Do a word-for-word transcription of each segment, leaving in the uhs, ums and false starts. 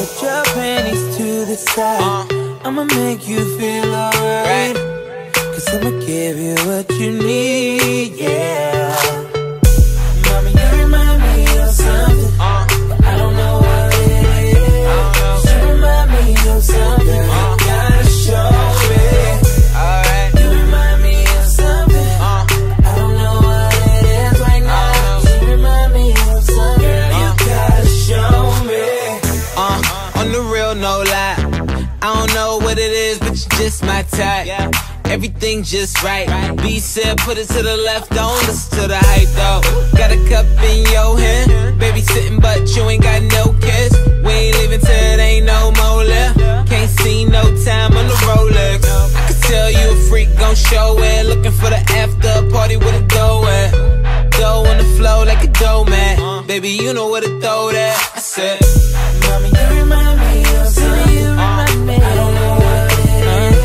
put your panties to the side. uh, I'ma make you feel alright, cause I'ma give you what you need, yeah. Mommy, you remind me of something, uh, but I don't know what it is. You remind me of something, uh, you gotta show me. Alright. You remind me of something, uh, I don't know what it is right now. You remind me of something, girl, you gotta show me. Uh, on the real, no lie, I don't know what it is, but you're just my type. Yeah. Everything just right. B said put it to the left, don't listen to the hype though. Got a cup in your hand, baby sitting but you ain't got no kiss. We ain't leaving till it ain't no more left. Can't see no time on the Rolex. I can tell you a freak, gon' show it. Looking for the after party with a dough at. Dough on the flow like a dough man. Baby, you know where to throw that. I said, mommy, you remind me of something. You remind me. I don't know what it is.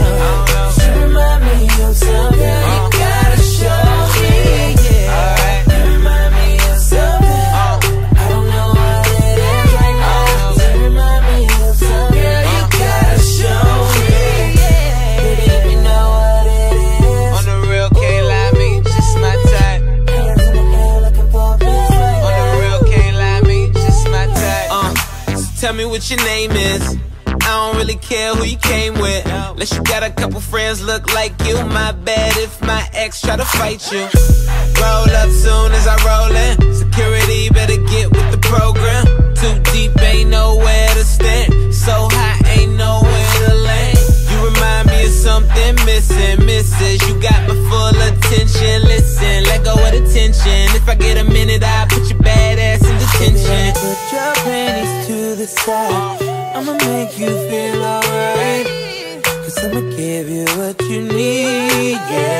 You remind me of something. You gotta show me. Yeah. Alright. You remind me of something. I don't know what it is right now. You remind me of something. Girl, you gotta show me. Yeah. Baby, if you know what it is. On the real, can't lie, me just my type. Hands in the air looking for a bitch right now. On the real, can't lie, me just my type. Uh, so tell me what your name is. I don't really care who you came with, unless you got a couple friends look like you. My bad if my ex try to fight you. Roll up soon as I roll in. Security better get with the program. Too deep, ain't nowhere to stand. So high, ain't nowhere to land. You remind me of something missing, missus. You got my full attention. Listen, let go of the tension. If I get a minute, I'll put your bad ass in detention. Put your panties to the side. I'ma make you feel alright, cause I'ma give you what you need,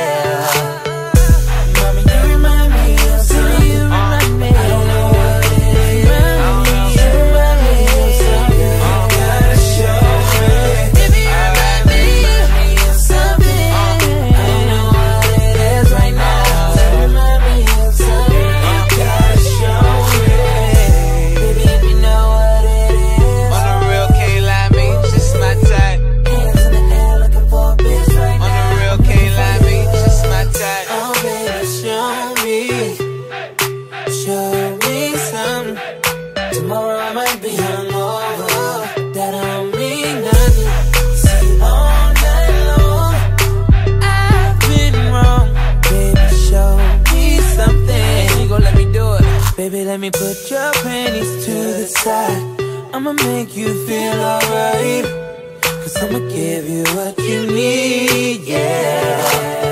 yeah. Mommy, you remind me of something. You remind me. I don't know what it is. You remind me of something. You gotta show me. Baby, you remind me of something. I don't know what it is right now. You remind me of something. You gotta show me. Baby, if you know what it is. On the real, can't lie, me just my type. Hands in the air looking for a bitch right now. On the real, can't lie, me just my type. Oh baby, show me, show me something. Tomorrow I might be hungover, that don't mean nothing. See you all night long, I've been wrong. Baby, show me something. You gon' let me do it? Baby, let me put your panties to the side. I'ma make you feel alright, cause I'ma give you what you need, yeah.